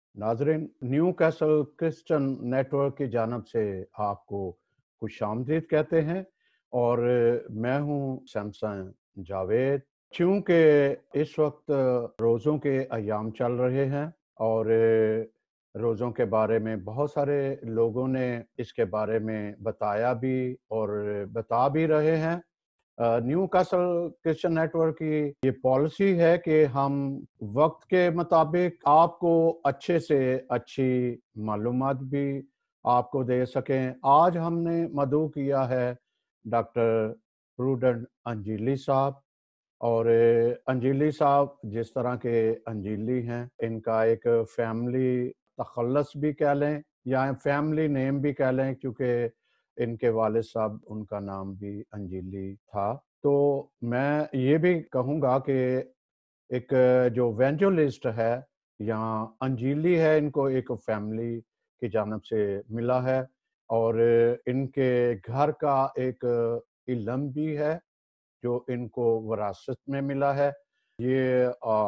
नाज़रीन, new castle Christian network की जानब से आपको खुशामदीद कहते हैं और मैं हूँ सैमसन जावेद। चूँकि इस वक्त रोज़ों के अयाम चल रहे हैं और रोज़ों के बारे में बहुत सारे लोगों ने इसके बारे में बताया भी और बता भी रहे हैं। न्यू कैसल क्रिश्चियन नेटवर्क की ये पॉलिसी है कि हम वक्त के मुताबिक आपको अच्छे से अच्छी मालूमात भी आपको दे सकें। आज हमने मदऊ किया है डॉक्टर प्रूडेंट अंजीली साहब और अंजीली साहब जिस तरह के अंजीली हैं, इनका एक फैमिली तखल्लुस भी कह लें या फैमिली नेम भी कह लें, क्योंकि इनके वालिद साहब उनका नाम भी अंजीली था। तो मैं ये भी कहूँगा कि एक जो इवेंजलिस्ट है या अंजीली है, इनको एक फैमिली की जानब से मिला है और इनके घर का एक इल्म भी है जो इनको विरासत में मिला है। ये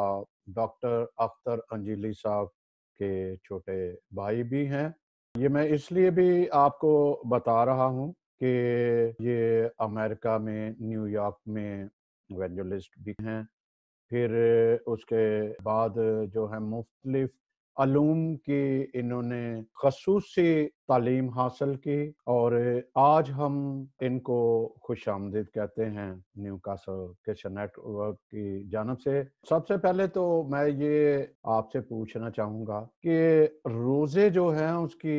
डॉक्टर अख्तर अंजीली साहब के छोटे भाई भी हैं। ये मैं इसलिए भी आपको बता रहा हूँ कि ये अमेरिका में न्यूयॉर्क में इवेंजलिस्ट भी हैं। फिर उसके बाद जो है मुख्तलिफ अलूम की इन्होंने ख़ुसूसी तालीम हासिल की और आज हम इनको खुशामदीद कहते हैं न्यू कासल क्रिश्चियन नेटवर्क की जानब से। सबसे पहले तो मैं ये आपसे पूछना चाहूँगा कि रोज़े जो हैं उसकी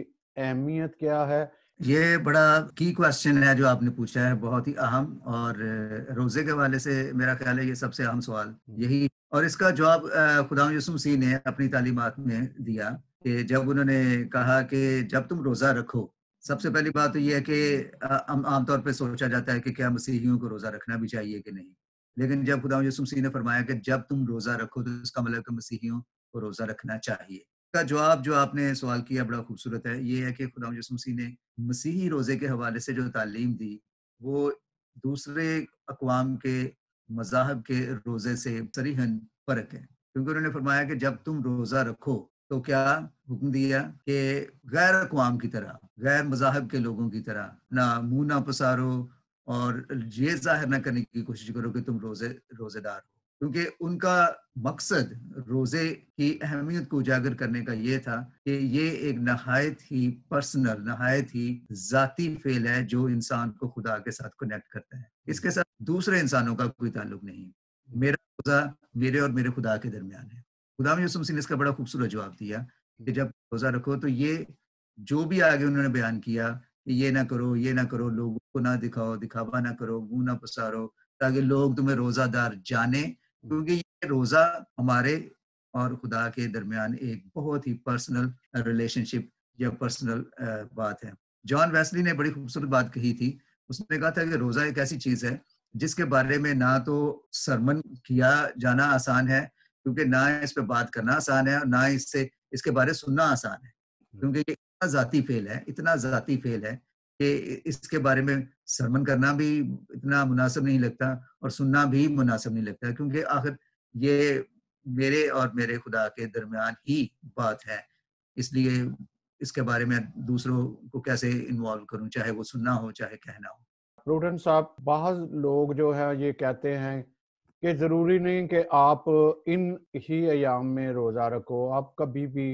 अहमियत क्या है? ये बड़ा की क्वेश्चन है जो आपने पूछा है, बहुत ही अहम। और रोज़े के हवाले से मेरा ख्याल है ये सबसे अहम सवाल यही, और इसका जवाब खुदा यीशु मसीह ने अपनी तालीमात में दिया कि जब उन्होंने कहा कि जब तुम रोज़ा रखो, सबसे पहली बात तो ये है कि आमतौर पे सोचा जाता है कि क्या मसीहियों को रोज़ा रखना भी चाहिए कि नहीं। लेकिन जब खुदा यीशु मसीह ने फरमाया कि जब तुम रोज़ा रखो, तो इसका मतलब कि मसीहियों को रोज़ा रखना चाहिए। का जवाब जो आपने सवाल किया बड़ा खूबसूरत है। ये है कि खुदा यीशु मसीह ने मसीही रोज़े के हवाले से जो तालीम दी, वो दूसरे अक़वाम के मज़ाहब के रोज़े से सरीहन फ़र्क है। क्योंकि उन्होंने फरमाया कि जब तुम रोज़ा रखो, तो क्या हुक्म दिया कि गैर अक़वाम की तरह, गैर मज़ाहब के लोगों की तरह ना मुँह ना पसारो और ये ज़ाहिर ना करने की कोशिश करो कि तुम रोज़ेदार हो। क्योंकि उनका मकसद रोज़े की अहमियत को उजागर करने का ये था कि ये एक नहायत ही पर्सनल, नहायत ही ज़ाती फ़ेल है जो इंसान को खुदा के साथ कनेक्ट करता है। इसके साथ दूसरे इंसानों का कोई ताल्लुक नहीं। मेरा रोज़ा मेरे और मेरे खुदा के दरमियान है। खुदा यीशु मसीह ने इसका बड़ा खूबसूरत जवाब दिया कि जब रोज़ा रखो, तो ये जो भी आगे उन्होंने बयान किया कि ये ना करो, ये ना करो, लोगों को ना दिखाओ, दिखावा ना करो, मुँह ना पसारो, ताकि लोग तुम्हें रोज़ादार जाने। क्योंकि ये रोज़ा हमारे और खुदा के दरमियान एक बहुत ही पर्सनल रिलेशनशिप या पर्सनल बात है। जॉन वेस्ली ने बड़ी खूबसूरत बात कही थी। उसने कहा था कि रोज़ा एक ऐसी चीज़ है जिसके बारे में ना तो सरमन किया जाना आसान है, क्योंकि ना इस पे बात करना आसान है और ना इसके बारे सुनना आसान है। क्योंकि ये इतना ज़ाती फ़ेल है, इतना ज़ाती फ़ेल है कि इसके बारे में सरमन करना भी इतना मुनासिब नहीं लगता और सुनना भी मुनासिब नहीं लगता, क्योंकि आखिर ये मेरे और मेरे खुदा के दरमियान ही बात है। इसलिए इसके बारे में दूसरों को कैसे इन्वॉल्व करूँ, चाहे वो सुनना हो, चाहे कहना हो। प्रूडेंट साहब, बहुत लोग जो है ये कहते हैं कि ज़रूरी नहीं कि आप इन ही अयाम में रोज़ा रखो, आप कभी भी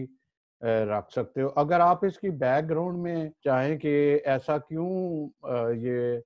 रख सकते हो। अगर आप इसकी बैकग्राउंड में चाहें कि ऐसा क्यों ये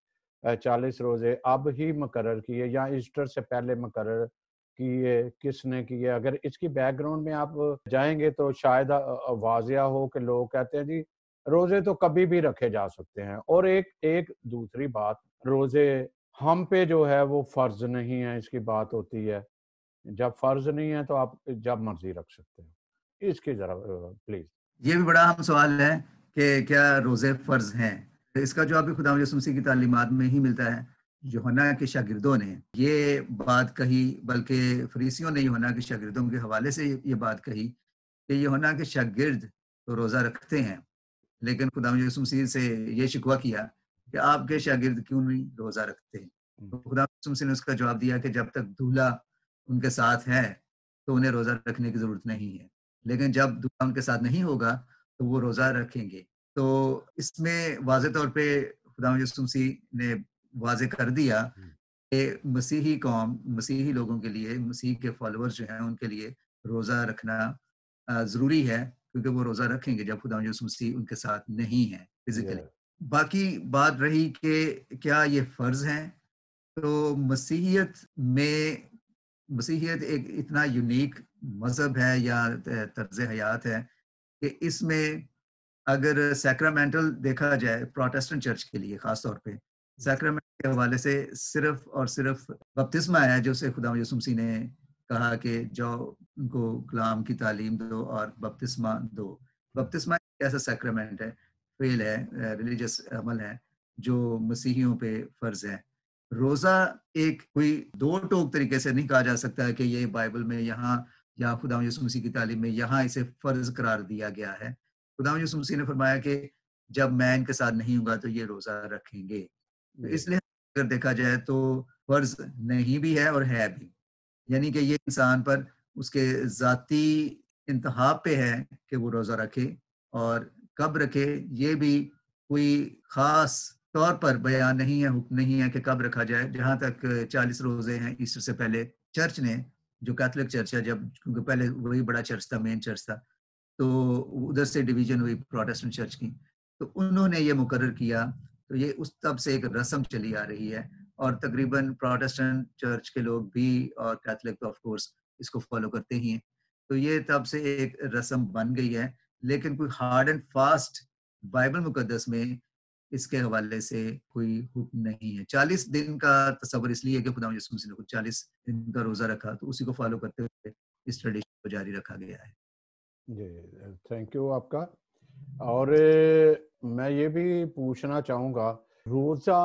40 रोज़े अब ही मुकर्रर किए या ईस्टर से पहले मुकर्रर किए, किसने किए? अगर इसकी बैकग्राउंड में आप जाएँगे तो शायद वाज़िया हो कि लोग कहते हैं जी रोज़े तो कभी भी रखे जा सकते हैं। और एक एक दूसरी बात, रोज़े हम पे जो है वो फ़र्ज़ नहीं है, इसकी बात होती है। जब फ़र्ज़ नहीं है तो आप जब मर्ज़ी रख सकते हो। इसकी ज़रा प्लीज़। ये भी बड़ा अहम सवाल है कि क्या रोज़े फ़र्ज़ हैं? तो इसका जवाब भी खुदा यीशु मसीह की तालीमात में ही मिलता है। यूहन्ना के शागिर्दों ने ये बात कही, बल्कि फरीसियों ने यूहन्ना के शागिर्दों के हवाले से ये बात कही कि यूहन्ना के शागिर्द तो रोज़ा रखते हैं, लेकिन खुदा यीशु मसीह से ये शिकवा किया कि आपके शागिर्द क्यों नहीं रोज़ा रखते? तो खुदा यीशु मसीह ने उसका जवाब दिया कि जब तक दूल्हा उनके साथ है, तो उन्हें रोज़ा रखने की ज़रूरत नहीं है। لیکن جب دعا ان کے ساتھ نہیں ہوگا تو وہ روزہ رکھیں گے۔ تو اس میں واضح طور پہ خداوند یسوع مسیح نے واضح کر دیا کہ مسیحی قوم، مسیحی لوگوں کے لیے، مسیح کے فالوورز جو ہیں ان کے لیے روزہ رکھنا ضروری ہے، کیونکہ وہ روزہ رکھیں گے جب خداوند یسوع مسیح ان کے ساتھ نہیں ہے فزیکلی۔ یہ باقی بات رہی کہ کیا یہ فرض ہیں، تو مسیحیت ایک اتنا یونیک مذہب ہے یا طرز حیات ہے کہ اس میں اگر سیکرامنٹل دیکھا جائے پروٹسٹنٹ چرچ کے لیے خاص طور پہ، سیکرامنٹ کے حوالے سے صرف اور صرف بپتسمہ ہے جو سے خدا یسوع مسیح نے کہا کہ جاؤ ان کو کلام کی تعلیم دو اور بپتسمہ دو۔ بپتسمہ ایک ایسا سیکرامنٹ ہے، فعل ہے، ریلیجس عمل ہے جو مسیحیوں پہ فرض ہے۔ روزہ ایک کوئی دو ٹوک طریقے سے نہیں کہا جا سکتا کہ یہ بائبل میں یہاں یا خدا یسوع مسیح کی تعلیم میں یہاں اسے فرض قرار دیا گیا ہے۔ خدا یسوع مسیح نے فرمایا کہ جب میں ان کے ساتھ نہیں ہوں گا تو یہ روزہ رکھیں گے۔ تو اس لیے اگر دیکھا جائے تو فرض نہیں بھی ہے اور ہے بھی، یعنی کہ یہ انسان پر اس کے ذاتی انتہا پہ ہے کہ وہ روزہ رکھے، اور کب رکھے یہ بھی کوئی خاص طور پر بیان نہیں ہے، حکم نہیں ہے کہ کب رکھا جائے۔ جہاں تک 40 روزے ہیں ایسٹر سے پہلے، چرچ نے، جو کیتھولک چرچ ہے، جب کیونکہ پہلے وہی بڑا چرچ تھا، مین چرچ تھا، تو ادھر سے ڈویژن ہوئی پروٹسٹنٹ چرچ کی، تو انہوں نے یہ مقرر کیا، تو یہ اس تب سے ایک رسم چلی آ رہی ہے، اور تقریباً پروٹسٹنٹ چرچ کے لوگ بھی اور کیتھولک آف کورس اس کو فالو کرتے ہی ہیں، تو یہ تب سے ایک رسم بن گئی ہے۔ لیکن کوئی ہارڈ اینڈ فاسٹ بائبل مقدس میں اس کے حوالے سے کوئی حکم نہیں ہے۔ 40 دن کا تصور اس لیے کہ خدا یسوع مسیح نے 40 دن کا روزہ رکھا، تو اسی کو فالو کرتے ہوئے اس ٹریڈیشن کو جاری رکھا گیا ہے۔ جی، تھینک یو آپ کا۔ اور میں یہ بھی پوچھنا چاہوں گا، روزہ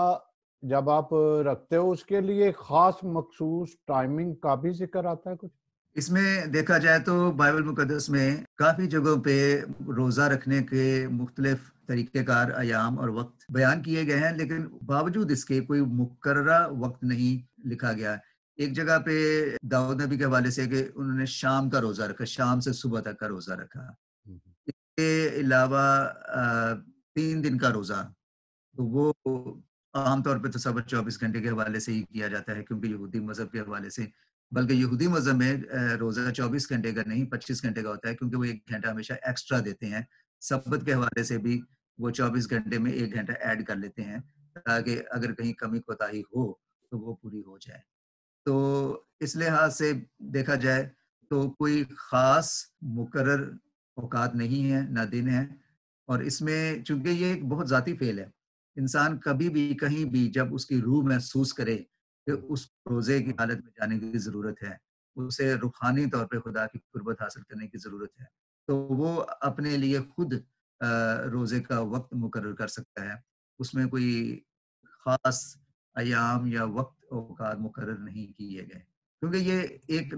جب آپ رکھتے ہو اس کے لیے خاص مخصوص ٹائمنگ کا بھی ذکر آتا ہے کچھ؟ اس میں دیکھا جائے تو بائبل مقدس میں کافی جگہوں پہ روزہ رکھنے کے مختلف طریقہ کار، ایام اور وقت بیان کیے گئے ہیں، لیکن باوجود اس کے کوئی مقررہ وقت نہیں لکھا گیا۔ ایک جگہ پہ داؤد نبی کے حوالے سے کہ انہوں نے شام کا روزہ رکھا، شام سے صبح تک کا روزہ رکھا۔ اس کے علاوہ 3 دن کا روزہ، تو وہ عام طور پہ تصور 24 گھنٹے کے حوالے سے ہی کیا جاتا ہے، کیونکہ یہودی مذہب کے حوالے سے، بلکہ یہودی مذہب میں روزہ 24 گھنٹے کا نہیں 25 گھنٹے کا ہوتا ہے، کیونکہ وہ 1 گھنٹہ ہمیشہ ایکسٹرا دیتے ہیں۔ سبت کے حوالے سے بھی وہ 24 گھنٹے میں 1 گھنٹہ ایڈ کر لیتے ہیں، تاکہ اگر کہیں کمی کوتاہی ہو تو وہ پوری ہو جائے۔ تو اس لحاظ سے دیکھا جائے تو کوئی خاص مقرر اوقات نہیں ہے، نہ دن ہے، اور اس میں چونکہ یہ ایک بہت ذاتی فعل ہے، انسان کبھی بھی کہیں بھی جب اس کی روح محسوس کرے کہ اس روزے کی حالت میں جانے کی ضرورت ہے، اسے روحانی طور پہ خدا کی قربت حاصل کرنے کی ضرورت ہے، تو وہ اپنے لیے خود روزے کا وقت مقرر کر سکتا ہے۔ اس میں کوئی خاص ایام یا وقت اوقات مقرر نہیں کیے گئے، کیونکہ یہ ایک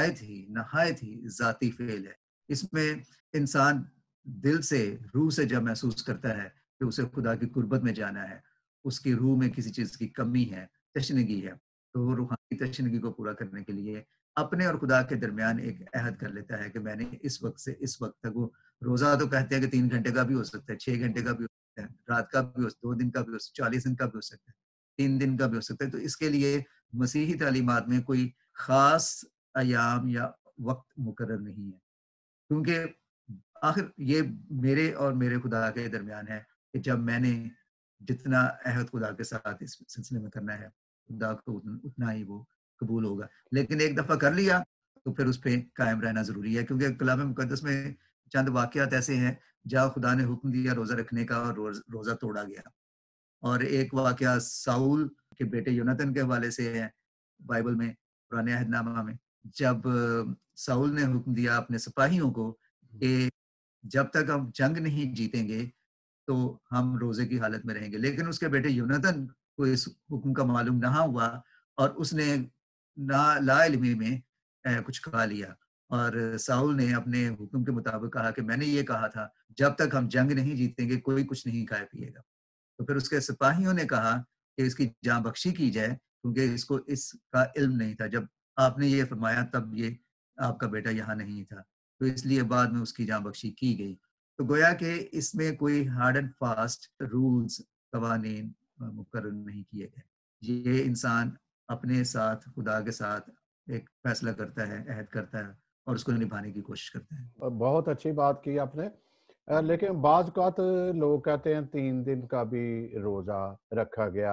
نہایت ہی ذاتی فعل ہے۔ اس میں انسان دل سے، روح سے جب محسوس کرتا ہے کہ اسے خدا کی قربت میں جانا ہے، اس کی روح میں کسی چیز کی کمی ہے، تشنگی ہے، تو وہ روحانی تشنگی کو پورا کرنے کے لیے اپنے اور خدا کے درمیان ایک عہد کر لیتا ہے کہ میں نے اس وقت سے اس وقت تک، وہ روزہ تو کہتے ہیں کہ 3 گھنٹے کا بھی ہو سکتا ہے، 6 گھنٹے کا بھی ہو سکتا ہے، رات کا بھی ہو سکتا ہے، 2 دن کا بھی ہو سکتا ہے، 40 دن کا بھی ہو سکتا ہے، 3 دن کا بھی ہو سکتا ہے۔ تو اس کے لیے مسیحی تعلیمات میں کوئی خاص ایام یا وقت مقرر نہیں ہے، کیونکہ آخر یہ میرے اور میرے خدا کے درمیان ہے کہ جب میں نے جتنا عہد خدا کے ساتھ اس سلسلے میں کرنا ہے، خدا کو اتنا ہی وہ قبول ہوگا۔ لیکن ایک دفعہ کر لیا تو پھر اس پہ قائم رہنا ضروری ہے، کیونکہ کلام مقدس میں چند واقعات ایسے ہیں جہاں خدا نے حکم دیا روزہ رکھنے کا اور روزہ توڑا گیا۔ اور ایک واقعہ ساؤل کے بیٹے یوناتن کے حوالے سے ہے بائبل میں، پرانے عہد نامہ میں، جب ساؤل نے حکم دیا اپنے سپاہیوں کو کہ جب تک ہم جنگ نہیں جیتیں گے تو ہم روزے کی حالت میں رہیں گے، لیکن اس کے بیٹے یوناتن کو اس حکم کا معلوم نہ ہوا، اور اس نے لا علمی میں کچھ کھا لیا، اور ساؤل نے اپنے حکم کے مطابق کہا کہ میں نے یہ کہا تھا جب تک ہم جنگ نہیں جیتیں گے کوئی کچھ نہیں کھائے پیے گا۔ تو پھر اس کے سپاہیوں نے کہا کہ اس کی جاں بخشی کی جائے، کیونکہ اس کو اس کا علم نہیں تھا، جب آپ نے یہ فرمایا تب یہ آپ کا بیٹا یہاں نہیں تھا۔ تو اس لیے بعد میں اس کی جاں بخشی کی گئی. تو گویا کہ اس میں کوئی ہارڈ اینڈ فاسٹ رولز قوانین مقرر نہیں کیے گئے. یہ انسان اپنے ساتھ خدا کے ساتھ ایک فیصلہ کرتا ہے، عہد کرتا ہے اور اس کو نبھانے کی کوشش کرتا ہے. بہت اچھی بات کی آپ نے. لیکن بعض اوقات لوگ کہتے ہیں 3 دن کا بھی روزہ رکھا گیا،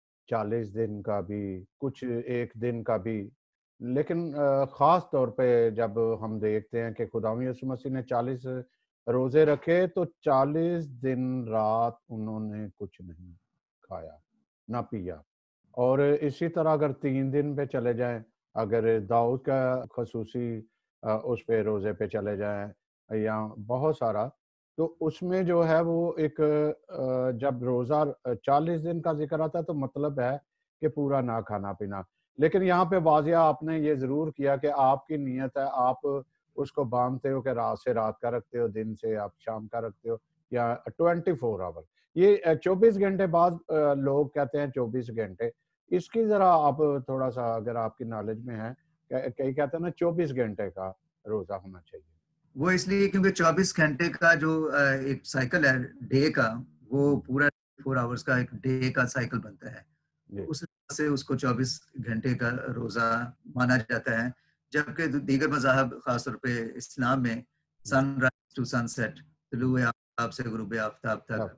40 دن کا بھی، کچھ 1 دن کا بھی. لیکن خاص طور پہ جب ہم دیکھتے ہیں کہ خداوند یسوع مسیح نے 40 روزے رکھے تو 40 دن رات انہوں نے کچھ نہیں کھایا نہ پیا. اور اسی طرح اگر 3 دن پہ چلے جائیں، اگر داؤد کا خصوصی اس پہ روزے پہ چلے جائیں یا بہت سارا، تو اس میں جو ہے وہ ایک جب روزہ 40 دن کا ذکر آتا ہے تو مطلب ہے کہ پورا نہ کھانا پینا. لیکن یہاں پہ واضح آپ نے یہ ضرور کیا کہ آپ کی نیت ہے، آپ اس کو باندھتے ہو کہ رات سے رات کا رکھتے ہو، دن سے آپ شام کا رکھتے ہو، یا 24 آور. یہ 24 گھنٹے بعد لوگ کہتے ہیں 24 گھنٹے. اس کی ذرا آپ تھوڑا سا اگر آپ کی نالج میں ہے، کئی کہتے ہیں نا 24 گھنٹے کا روزہ ہونا چاہیے. وہ اس لیے کیونکہ 24 گھنٹے کا جو ایک سائیکل ہے ڈے کا، وہ پورا 4 آورز کا ایک ڈے کا سائیکل بنتا ہے. جی اس وجہ سے اس کو 24 گھنٹے کا روزہ مانا جاتا ہے. جبکہ دیگر مذاہب خاص طور پہ اسلام میں sunrise to sunset, طلوع آفتاب سے غروب آفتاب تک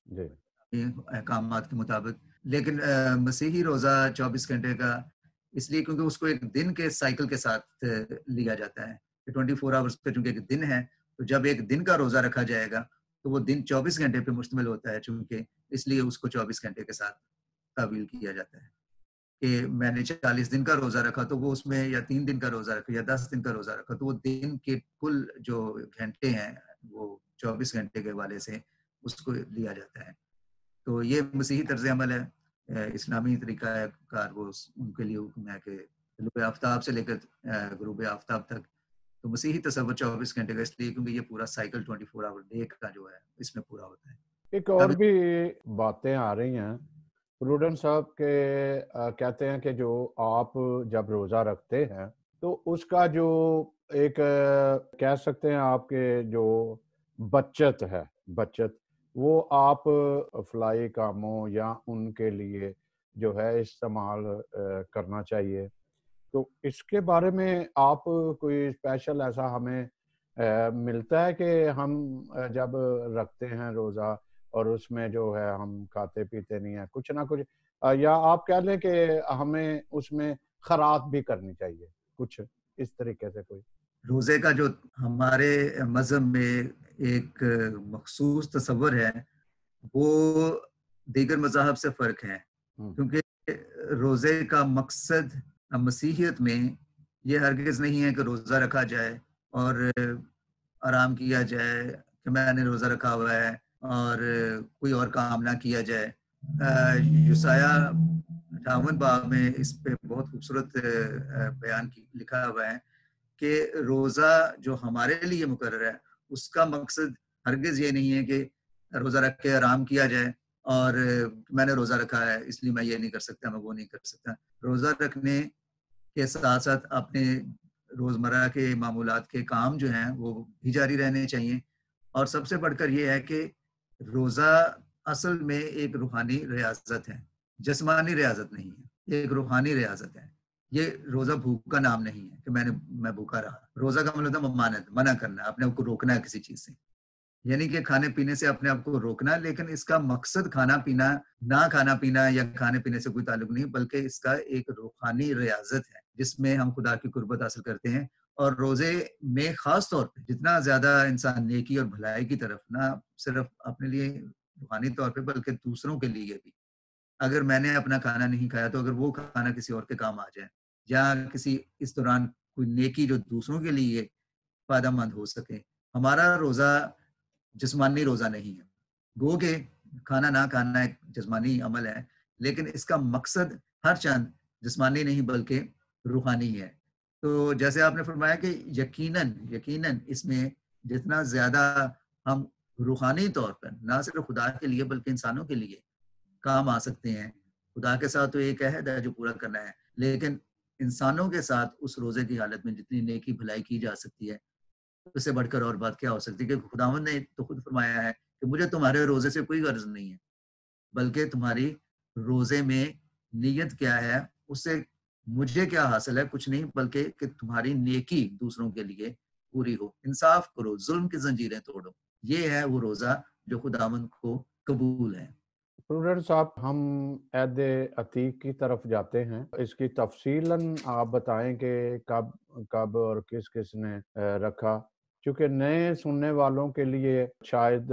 جی احکامات کے مطابق. لیکن مسیحی روزہ 24 گھنٹے کا اس لیے کیونکہ اس کو ایک دن کے سائیکل کے ساتھ لیا جاتا ہے. 24 آورس پہ چونکہ ایک دن ہے، تو جب ایک دن کا روزہ رکھا جائے گا تو وہ دن 24 گھنٹے پہ مشتمل ہوتا ہے، چونکہ اس لیے اس کو 24 گھنٹے کے ساتھ تعویل کیا جاتا ہے. کہ میں نے 40 دن کا روزہ رکھا تو وہ اس میں یا 3 دن کا روزہ رکھا یا 10 دن کا روزہ رکھا تو وہ دن کے کل جو گھنٹے ہیں وہ 24 گھنٹے کے حوالے سے اس کو لیا جاتا ہے. تو یہ مسیحی طرز عمل ہے. اسلامی طریقہ کار وہ ان کے لیے حکم ہے کہ طلوع آفتاب سے لے کر غروب آفتاب تک. تو مسیحی تصور 24 گھنٹے کا اس لیے کیونکہ یہ پورا سائیکل 24 آور ڈے کا جو ہے اس میں پورا ہوتا ہے. ایک اور بھی باتیں آ رہی ہیں پروڈنٹ صاحب کے کہتے ہیں کہ جو آپ جب روزہ رکھتے ہیں تو اس کا جو ایک کہہ سکتے ہیں آپ کے جو بچت ہے، بچت وہ آپ فلاحی کاموں یا ان کے لیے جو ہے استعمال کرنا چاہیے. تو اس کے بارے میں آپ کوئی اسپیشل ایسا ہمیں ملتا ہے کہ ہم جب رکھتے ہیں روزہ اور اس میں جو ہے ہم کھاتے پیتے نہیں ہیں کچھ نہ کچھ، یا آپ کہہ لیں کہ ہمیں اس میں خیرات بھی کرنی چاہیے کچھ اس طریقے سے کوئی؟ روزے کا جو ہمارے مذہب میں ایک مخصوص تصور ہے وہ دیگر مذاہب سے فرق ہے. کیونکہ روزے کا مقصد مسیحیت میں یہ ہرگز نہیں ہے کہ روزہ رکھا جائے اور آرام کیا جائے کہ میں نے روزہ رکھا ہوا ہے اور کوئی اور کام نہ کیا جائے. یسایہ 58 باب میں اس پہ بہت خوبصورت بیان لکھا ہوا ہے کہ روزہ جو ہمارے لیے مقرر ہے اس کا مقصد ہرگز یہ نہیں ہے کہ روزہ رکھ کے آرام کیا جائے اور میں نے روزہ رکھا ہے اس لیے میں یہ نہیں کر سکتا، میں وہ نہیں کر سکتا. روزہ رکھنے کے ساتھ ساتھ اپنے روزمرہ کے معمولات کے کام جو ہیں وہ بھی جاری رہنے چاہیے. اور سب سے بڑھ کر یہ ہے کہ روزہ اصل میں ایک روحانی ریاضت ہے، جسمانی ریاضت نہیں ہے، ایک روحانی ریاضت ہے. یہ روزہ بھوک کا نام نہیں ہے کہ میں بھوکا رہا. روزہ کا مطلب ہے ممانعت، منع کرنا، اپنے آپ کو روکنا ہے کسی چیز سے، یعنی کہ کھانے پینے سے اپنے آپ کو روکنا. لیکن اس کا مقصد کھانا پینا، نہ کھانا پینا یا کھانے پینے سے کوئی تعلق نہیں، بلکہ اس کا ایک روحانی ریاضت ہے جس میں ہم خدا کی قربت حاصل کرتے ہیں. اور روزے میں خاص طور پہ جتنا زیادہ انسان نیکی اور بھلائی کی طرف، نہ صرف اپنے لیے روحانی طور پہ بلکہ دوسروں کے لیے بھی، اگر میں نے اپنا کھانا نہیں کھایا تو اگر وہ کھانا کسی اور کے کام آ جائے یا کسی اس دوران کوئی نیکی جو دوسروں کے لیے فائدہ مند ہو سکے. ہمارا روزہ جسمانی روزہ نہیں ہے، گو کہ کھانا نہ کھانا ایک جسمانی عمل ہے، لیکن اس کا مقصد ہر چند جسمانی نہیں بلکہ روحانی ہے. تو جیسے آپ نے فرمایا کہ یقیناً اس میں جتنا زیادہ ہم روحانی طور پر نہ صرف خدا کے لیے بلکہ انسانوں کے لیے کام آ سکتے ہیں. خدا کے ساتھ تو ایک عہد ہے جو پورا کرنا ہے، لیکن انسانوں کے ساتھ اس روزے کی حالت میں جتنی نیکی بھلائی کی جا سکتی ہے اس سے بڑھ کر اور بات کیا ہو سکتی ہے کہ خداوند نے تو خود فرمایا ہے کہ مجھے تمہارے روزے سے کوئی غرض نہیں ہے، بلکہ تمہاری روزے میں نیت کیا ہے، اس سے مجھے کیا حاصل ہے، کچھ نہیں، بلکہ کہ تمہاری نیکی دوسروں کے لیے پوری ہو، انصاف کرو، ظلم کی زنجیریں توڑو۔ یہ ہے وہ روزہ جو خداوند کو قبول ہے۔ پروفیسر صاحب، ہم عید عتیق کی طرف جاتے ہیں، اس کی تفصیلاً آپ بتائیں کہ کب کب اور کس کس نے رکھا، چونکہ نئے سننے والوں کے لیے شاید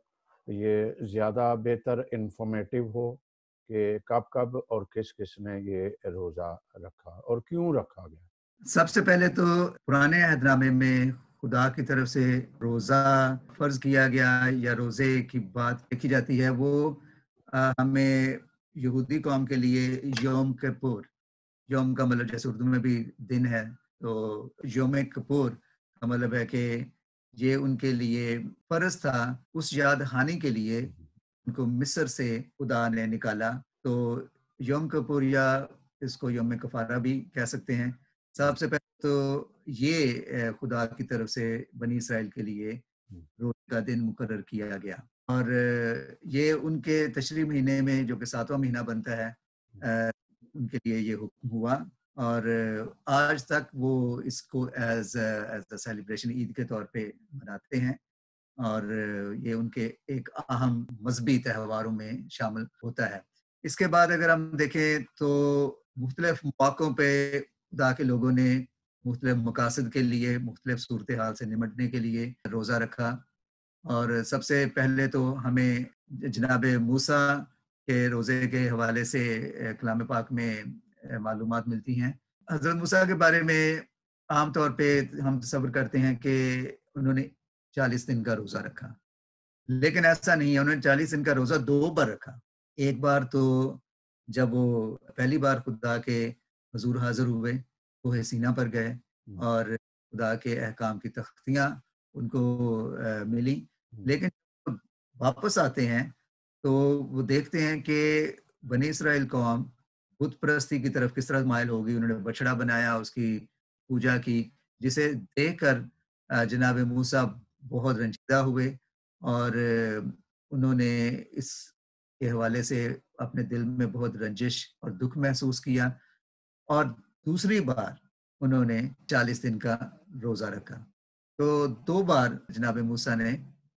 یہ زیادہ بہتر انفارمیٹیو ہو کہ کب کب اور کس کس نے یہ روزہ رکھا اور کیوں رکھا گیا۔ سب سے پہلے تو پرانے عہد نامے میں خدا کی طرف سے روزہ فرض کیا گیا یا روزے کی بات لکھی جاتی ہے، وہ ہمیں یہودی قوم کے لیے یوم کپور، یوم کا مطلب جیسے اردو میں بھی دن ہے، تو یوم کپور کا مطلب ہے کہ یہ ان کے لیے فرض تھا، اس یاد دہانی کے لیے ان کو مصر سے خدا نے نکالا۔ تو یوم کپور یا اس کو یوم کفارہ بھی کہہ سکتے ہیں۔ سب سے پہلے تو یہ خدا کی طرف سے بنی اسرائیل کے لیے روزے کا دن مقرر کیا گیا، اور یہ ان کے تشریح مہینے میں جو کہ 7واں مہینہ بنتا ہے، ان کے لیے یہ حکم ہوا، اور آج تک وہ اس کو ایز اے سیلیبریشن عید کے طور پہ مناتے ہیں، اور یہ ان کے ایک اہم مذہبی تہواروں میں شامل ہوتا ہے۔ اس کے بعد اگر ہم دیکھیں تو مختلف مواقعوں پہ خدا کے لوگوں نے مختلف مقاصد کے لیے، مختلف صورتحال سے نمٹنے کے لیے روزہ رکھا، اور سب سے پہلے تو ہمیں جناب موسیٰ کے روزے کے حوالے سے کلام پاک میں معلومات ملتی ہیں۔ حضرت موسیٰ کے بارے میں عام طور پہ ہم تصور کرتے ہیں کہ انہوں نے 40 دن کا روزہ رکھا، لیکن ایسا نہیں ہے، انہوں نے 40 دن کا روزہ 2 بار رکھا۔ ایک بار تو جب وہ پہلی بار خدا کے حضور حاضر ہوئے، کوہ سینا پر گئے، اور خدا کے احکام کی تختیاں ان کو ملی، لیکن واپس آتے ہیں تو وہ دیکھتے ہیں کہ بنی اسرائیل قوم بت پرستی کی طرف کس طرح مائل ہو گئی۔ انہوں نے بچڑا بنایا، اس کی پوجا کی، جسے دیکھ کر جناب موسیٰ بہت رنجیدہ ہوئے، اور انہوں نے اس کے حوالے سے اپنے دل میں بہت رنجش اور دکھ محسوس کیا، اور دوسری بار انہوں نے 40 دن کا روزہ رکھا۔ تو 2 بار جناب موسیٰ نے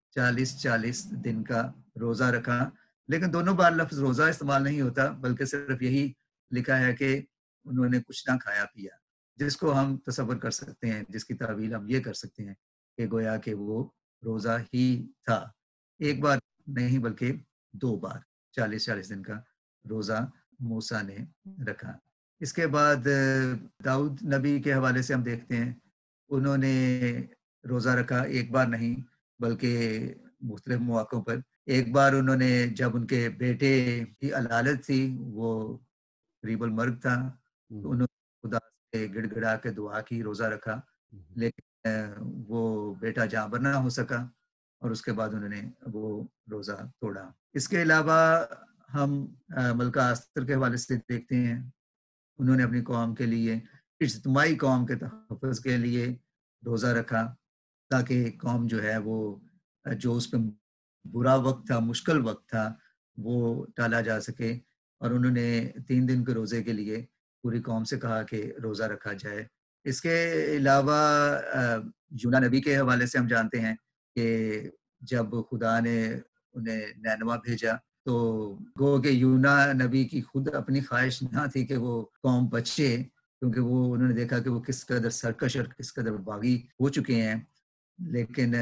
40 دن کا روزہ رکھا، لیکن دونوں بار لفظ روزہ استعمال نہیں ہوتا، بلکہ صرف یہی لکھا ہے کہ انہوں نے کچھ نہ کھایا پیا، جس کو ہم تصور کر سکتے ہیں، جس کی تعویل ہم یہ کر سکتے ہیں کہ گویا کہ وہ روزہ ہی تھا۔ ایک بار نہیں بلکہ 2 بار 40 دن کا روزہ موسیٰ نے رکھا۔ اس کے بعد داؤد نبی کے حوالے سے ہم دیکھتے ہیں، انہوں نے روزہ رکھا، ایک بار نہیں بلکہ مختلف مواقعوں پر۔ ایک بار انہوں نے جب ان کے بیٹے کی علالت تھی، وہ قریب المرگ تھا، تو انہوں نے خدا سے گڑ گڑا کے دعا کی، روزہ رکھا، لیکن وہ بیٹا جاں بر نہ ہو سکا، اور اس کے بعد انہوں نے وہ روزہ توڑا۔ اس کے علاوہ ہم ملکہ استر کے حوالے سے دیکھتے ہیں، انہوں نے اپنی قوم کے لیے، اجتماعی قوم کے تحفظ کے لیے روزہ رکھا، تاکہ قوم جو ہے وہ جو اس پہ برا وقت تھا، مشکل وقت تھا، وہ ٹالا جا سکے، اور انہوں نے 3 دن کے روزے کے لیے پوری قوم سے کہا کہ روزہ رکھا جائے۔ اس کے علاوہ یونا نبی کے حوالے سے ہم جانتے ہیں کہ جب خدا نے انہیں نینوا بھیجا، تو گو کہ یونا نبی کی خود اپنی خواہش نہ تھی کہ وہ قوم بچے، کیونکہ وہ انہوں نے دیکھا کہ وہ کس قدر سرکش اور کس قدر باغی ہو چکے ہیں، لیکن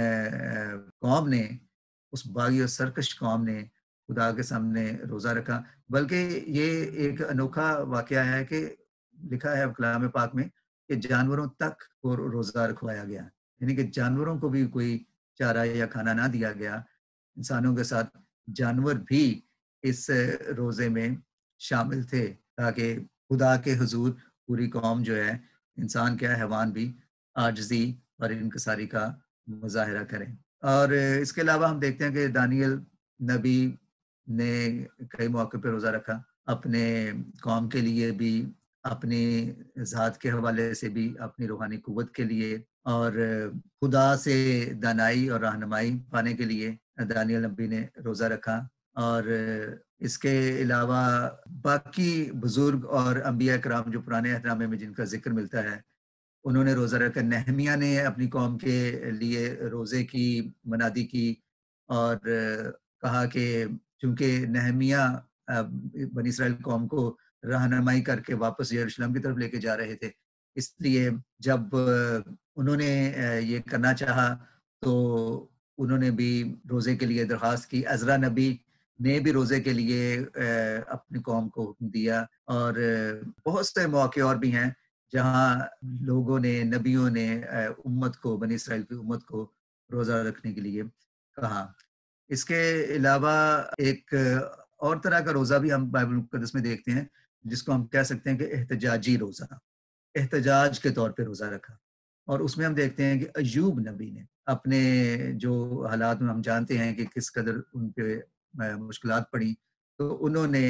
قوم نے، اس باغی اور سرکش قوم نے خدا کے سامنے روزہ رکھا۔ بلکہ یہ ایک انوکھا واقعہ ہے کہ لکھا ہے کلام پاک میں کہ جانوروں تک کو روزہ رکھوایا گیا، یعنی کہ جانوروں کو بھی کوئی چارہ یا کھانا نہ دیا گیا، انسانوں کے ساتھ جانور بھی اس روزے میں شامل تھے، تاکہ خدا کے حضور پوری قوم جو ہے، انسان کیا حیوان بھی، عاجزی اور انکساری کا مظاہرہ کریں۔ اور اس کے علاوہ ہم دیکھتے ہیں کہ دانیل نبی نے کئی موقع پہ روزہ رکھا، اپنے قوم کے لیے بھی، اپنی ذات کے حوالے سے بھی، اپنی روحانی قوت کے لیے، اور خدا سے دانائی اور رہنمائی پانے کے لیے دانیال نبی نے روزہ رکھا۔ اور اس کے علاوہ باقی بزرگ اور انبیاء کرام جو پرانے عہد نامے میں جن کا ذکر ملتا ہے انہوں نے روزہ رکھا۔ نہمیہ نے اپنی قوم کے لیے روزے کی منادی کی اور کہا کہ چونکہ نہمیہ بنی اسرائیل قوم کو رہنمائی کر کے واپس یروشلم کی طرف لے کے جا رہے تھے، اس لیے جب انہوں نے یہ کرنا چاہا تو انہوں نے بھی روزے کے لیے درخواست کی۔ عزرا نبی نے بھی روزے کے لیے اپنی قوم کو حکم دیا، اور بہت سے موقع اور بھی ہیں جہاں لوگوں نے، نبیوں نے امت کو، بنی اسرائیل کی امت کو روزہ رکھنے کے لیے کہا۔ اس کے علاوہ ایک اور طرح کا روزہ بھی ہم بائبل مقدس میں دیکھتے ہیں جس کو ہم کہہ سکتے ہیں کہ احتجاجی روزہ، احتجاج کے طور پہ روزہ رکھا۔ اور اس میں ہم دیکھتے ہیں کہ ایوب نبی نے اپنے جو حالات میں ہم جانتے ہیں کہ کس قدر ان پہ مشکلات پڑی، تو انہوں نے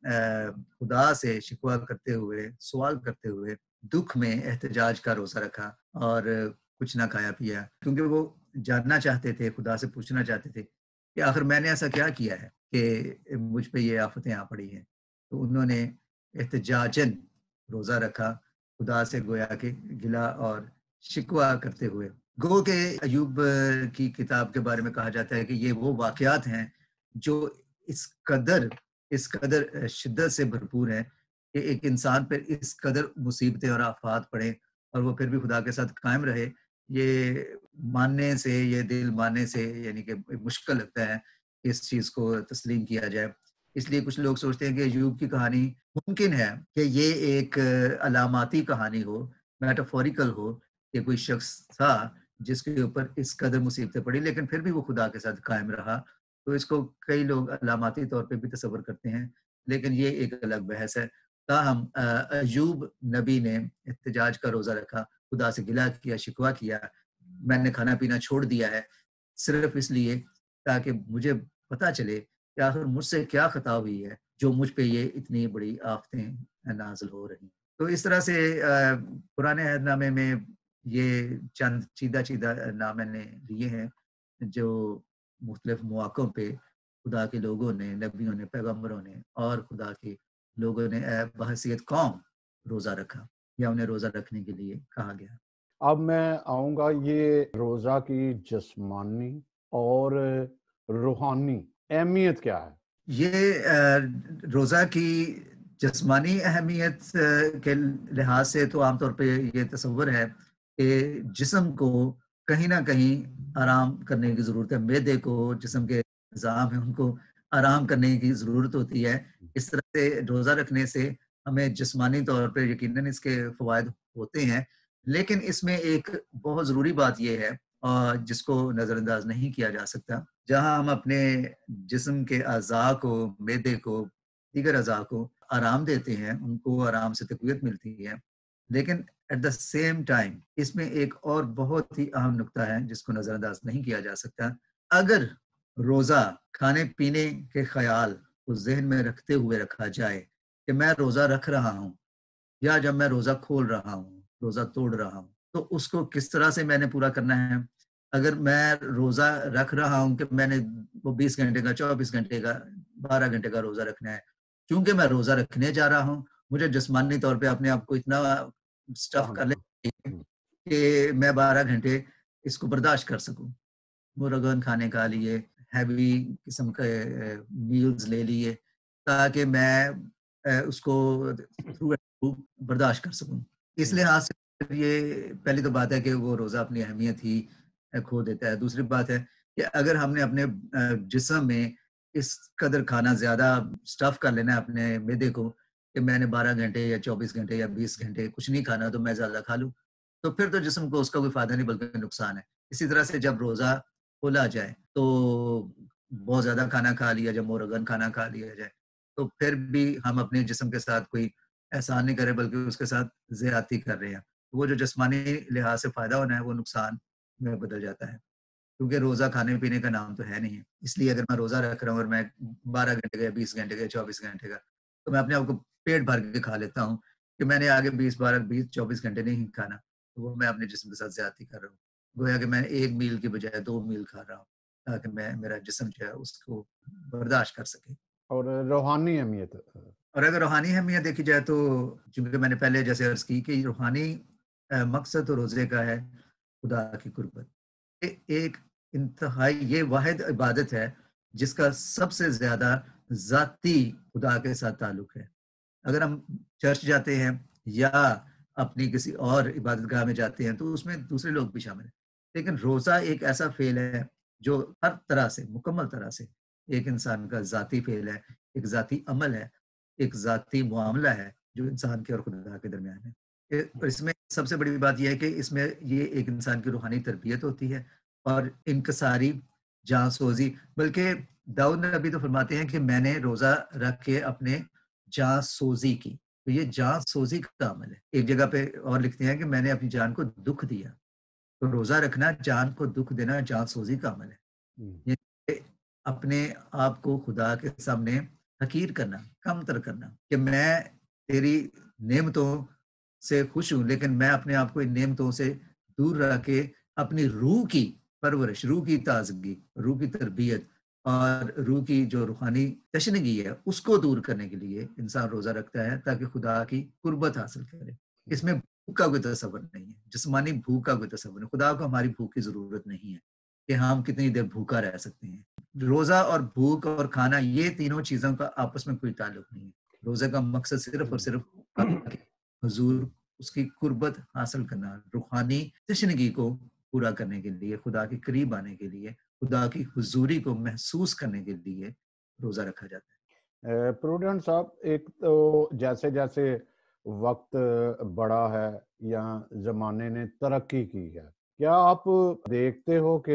خدا سے شکوہ کرتے ہوئے، سوال کرتے ہوئے دکھ میں احتجاج کا روزہ رکھا اور کچھ نہ کھایا پیا، کیونکہ وہ جاننا چاہتے تھے، خدا سے پوچھنا چاہتے تھے کہ آخر میں نے ایسا کیا کیا ہے کہ مجھ پہ یہ آفتیں آ پڑی ہیں۔ تو انہوں نے احتجاجاً روزہ رکھا، خدا سے گویا کہ گلا اور شکوہ کرتے ہوئے۔ گو کہ ایوب کی کتاب کے بارے میں کہا جاتا ہے کہ یہ وہ واقعات ہیں جو اس قدر شدت سے بھرپور ہیں کہ ایک انسان پر اس قدر مصیبتیں اور آفات پڑے اور وہ پھر بھی خدا کے ساتھ قائم رہے، یہ ماننے سے، یہ دل ماننے سے یعنی کہ مشکل لگتا ہے اس چیز کو تسلیم کیا جائے۔ اس لیے کچھ لوگ سوچتے ہیں کہ ایوب کی کہانی ممکن ہے کہ یہ ایک علاماتی کہانی ہو، میٹافوریکل ہو، کہ کوئی شخص تھا جس کے اوپر اس قدر مصیبتیں پڑی لیکن پھر بھی وہ خدا کے ساتھ قائم رہا۔ تو اس کو کئی لوگ علاماتی طور پہ بھی تصور کرتے ہیں، لیکن یہ ایک الگ بحث ہے۔ تاہم ایوب نبی نے احتجاج کا روزہ رکھا، خدا سے گلہ کیا، شکوہ کیا، میں نے کھانا پینا چھوڑ دیا ہے صرف اس لیے تاکہ مجھے پتہ چلے کہ آخر مجھ سے کیا خطا ہوئی ہے جو مجھ پہ یہ اتنی بڑی آفتیں نازل ہو رہی ہیں۔ تو اس طرح سے پرانے عہد نامے میں یہ چند چیدہ نام نے لیے ہیں جو مختلف مواقعوں پہ خدا کے لوگوں نے، نبیوں نے، پیغمبروں نے اور خدا کے لوگوں نے بحیثیت قوم روزہ رکھا یا انہیں روزہ رکھنے کے لیے کہا گیا۔ اب میں آؤں گا یہ روزہ کی جسمانی اور روحانی اہمیت کیا ہے؟ یہ روزہ کی جسمانی اہمیت کے لحاظ سے تو عام طور پہ یہ تصور ہے کہ جسم کو کہیں نہ کہیں آرام کرنے کی ضرورت ہے، معدے کو، جسم کے نظام ہیں ان کو آرام کرنے کی ضرورت ہوتی ہے۔ اس طرح سے روزہ رکھنے سے ہمیں جسمانی طور پہ یقیناً اس کے فوائد ہوتے ہیں، لیکن اس میں ایک بہت ضروری بات یہ ہے جس کو نظر انداز نہیں کیا جا سکتا۔ جہاں ہم اپنے جسم کے اعضاء کو، معدے کو، دیگر اعضاء کو آرام دیتے ہیں، ان کو آرام سے تقویت ملتی ہے، لیکن ایٹ دا سیم ٹائم اس میں ایک اور بہت ہی اہم نقطہ ہے جس کو نظر انداز نہیں کیا جا سکتا۔ اگر روزہ کھانے پینے کے خیال کو ذہن میں رکھتے ہوئے رکھا جائے کہ میں روزہ رکھ رہا ہوں یا جب میں روزہ کھول رہا ہوں، روزہ توڑ رہا ہوں، تو اس کو کس طرح سے میں نے پورا کرنا ہے۔ اگر میں روزہ رکھ رہا ہوں کہ میں نے وہ 20 گھنٹے کا، 24 گھنٹے کا، 12 گھنٹے کا روزہ رکھنا ہے، چونکہ میں روزہ رکھنے جا رہا ہوں مجھے جسمانی طور پہ اپنے آپ کو اتنا سٹف کر لیں کہ میں 12 گھنٹے اس کو برداشت کر سکوں۔ مرغن کھانے کا لیے، ہیوی قسم کے میلز لے لیے تاکہ میں اس کو برداشت کر سکوں۔ اس لحاظ سے یہ پہلی تو بات ہے کہ وہ روزہ اپنی اہمیت ہی کھو دیتا ہے۔ دوسری بات ہے کہ اگر ہم نے اپنے جسم میں اس قدر کھانا زیادہ سٹف کر لینا ہے اپنے معدے کو کہ میں نے 12 گھنٹے یا 24 گھنٹے یا 20 گھنٹے کچھ نہیں کھانا تو میں زیادہ کھا لوں، تو پھر تو جسم کو اس کا کوئی فائدہ نہیں بلکہ نقصان ہے۔ اسی طرح سے جب روزہ کھولا جائے تو بہت زیادہ کھانا کھا لیا، جب مرغن کھانا کھا لیا جائے تو پھر بھی ہم اپنے جسم کے ساتھ کوئی احسان نہیں کر رہے بلکہ اس کے ساتھ زیادتی کر رہے ہیں۔ وہ جو جسمانی لحاظ سے فائدہ ہونا ہے وہ نقصان میں بدل جاتا ہے، کیونکہ روزہ کھانے پینے کا نام تو ہے نہیں ہے۔ اس لیے اگر میں روزہ رکھ رہا ہوں اور میں 12 گھنٹے کا یا 20 گھنٹے کا یا 24 گھنٹے کا، تو میں اپنے آپ کو پیٹ بھر کے کھا لیتا ہوں کہ میں نے آگے 24 گھنٹے نہیں کھانا۔ تو وہ میں اپنے جسم کے ساتھ زیادتی کر رہا ہوں. گویا کہ میں 1 میل کی بجائے 2 میل کھا رہا ہوں تاکہ میرا جسم جو ہے اس کو برداشت کر سکے. اور روحانی اہمیت. اور اگر روحانی اہمیت دیکھی جائے تو چونکہ میں نے پہلے جیسے عرض کی کہ روحانی مقصد تو روزے کا ہے خدا کی قربت. ایک انتہائی یہ واحد عبادت ہے جس کا سب سے زیادہ ذاتی خدا کے ساتھ تعلق ہے. اگر ہم چرچ جاتے ہیں یا اپنی کسی اور عبادت گاہ میں جاتے ہیں تو اس میں دوسرے لوگ بھی شامل ہیں، لیکن روزہ ایک ایسا فعل ہے جو ہر طرح سے مکمل طرح سے ایک انسان کا ذاتی فعل ہے، ایک ذاتی عمل ہے، ایک ذاتی معاملہ ہے جو انسان کے اور خدا کے درمیان ہے. اور اس میں سب سے بڑی بات یہ ہے کہ اس میں یہ ایک انسان کی روحانی تربیت ہوتی ہے اور انکساری، جاں سوزی. بلکہ داؤد نبی تو فرماتے ہیں کہ میں نے روزہ رکھ کے اپنے جاں سوزی کی. تو یہ جاں سوزی کا عمل ہے. ایک جگہ پہ اور لکھتے ہیں کہ میں نے اپنی جان کو دکھ دیا. تو روزہ رکھنا جان کو دکھ دینا جاں سوزی کا عمل ہے. یہ اپنے آپ کو خدا کے سامنے حقیر کرنا، کم تر کرنا کہ میں تیری نعمتوں سے خوش ہوں لیکن میں اپنے آپ کو ان نعمتوں سے دور رکھ کے اپنی روح کی پرورش، روح کی تازگی، روح کی تربیت اور روح کی جو روحانی تشنگی ہے اس کو دور کرنے کے لیے انسان روزہ رکھتا ہے تاکہ خدا کی قربت حاصل کرے. اس میں بھوک کا کوئی تصور نہیں ہے، جسمانی بھوک کا کوئی تصور نہیں. خدا کو ہماری بھوک کی ضرورت نہیں ہے کہ ہم کتنی دیر بھوکا رہ سکتے ہیں. روزہ اور بھوک اور کھانا یہ تینوں چیزوں کا آپس میں کوئی تعلق نہیں ہے. روزے کا مقصد صرف اور صرف حضور، اس کی قربت حاصل کرنا، روحانی تشنگی کو پورا کرنے کے لیے، خدا کے قریب آنے کے لیے، خدا کی حضوری کو محسوس کرنے کے لیے روزہ رکھا جاتا ہے. پروڈنٹ صاحب، ایک تو جیسے جیسے وقت بڑا ہے یا زمانے نے ترقی کی ہے، کیا آپ دیکھتے ہو کہ